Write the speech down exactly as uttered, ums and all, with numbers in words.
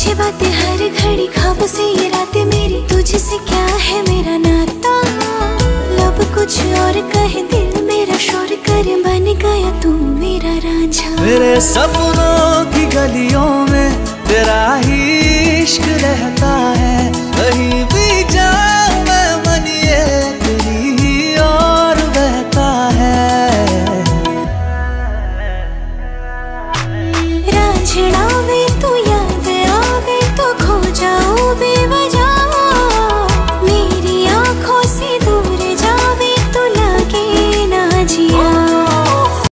पूछे बातें हर घड़ी, ख्वाब से ये रातें मेरी, तुझसे क्या है मेरा नाता। लब कुछ और कहे दिल मेरा शोर करे, बन गया तू मेरा रांझा। मेरे सपनों की गलियों में तेरा ही इश्क रहता है,